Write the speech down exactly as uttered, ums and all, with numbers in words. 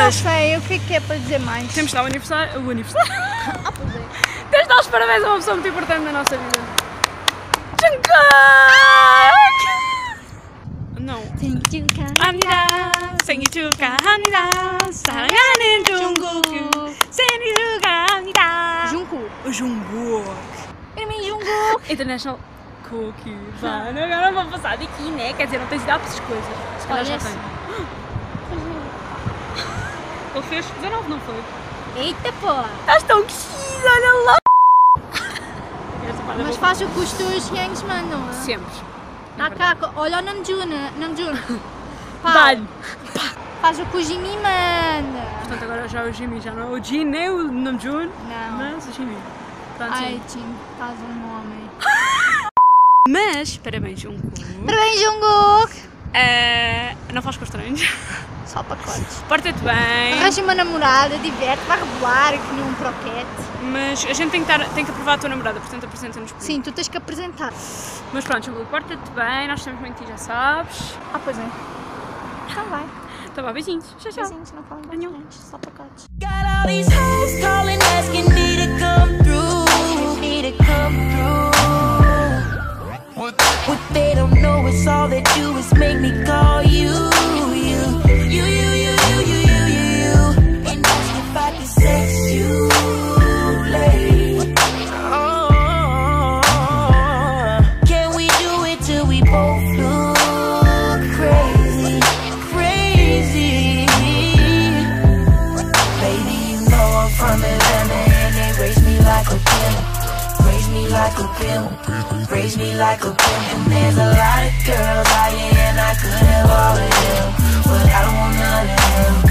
não sei, o que é que é para dizer mais? Temos de dar o aniversário. O aniversário? Ah, pois é. Temos de dar os parabéns a uma pessoa muito importante na nossa vida. Jungkook! Não. 생일 축하합니다. 합니다. 생일 축하합니다. 사랑하는 Jungkook. 생일 축하합니다. Jungkook. O Jungkook. Irmão Jungkook. International Cookie. Mano, agora vou passar daqui, né? Quer dizer, não tens de dar para essas coisas. Se calhar já tem. Ele fez dezanove, não foi? Eita, pô. Estás tão quis, olha lá. Mas faz o que os teus yangs mandam. Sempre. Ah, cá, olha o Namjoon, Namjoon. Dá-lhe. Faz o que o Jimmy manda. Portanto, agora já é o Jimmy, já não é o Jin, nem o Namjoon. Não. Mas o Jimmy. Pronto, ai, Jim, estás um homem. Mas, parabéns, Jungkook. Parabéns, Jungkook. Uh, não faz com estranhos. Só pacotes. Porta-te bem. Arranja uma namorada, diverte, vai rebolar que nem um croquete. Mas a gente tem que, dar, tem que aprovar a tua namorada, portanto apresenta-nos por Sim, tu tens que apresentar. Mas pronto, Jungkook, porta-te bem, nós estamos muito e já sabes. Ah, pois é. Então vai. Então vá, beijinhos. Tchau, tchau. Beijinhos, não falam mais estranhos, só pacotes. Got all these hoes calling, asking me to come through, me to come through. What they don't know is all they do is make me call you, you, you, you, you, you, you, you, you, you. And ask if I can sex you, late. Oh, can we do it till we both look crazy, crazy? Baby, you know I'm from Atlanta and they raise me like a pimp. Raise me like a pimp, raise me like a pimp. And there's a lot of girls out here and I could have all of them, but I don't want none of them.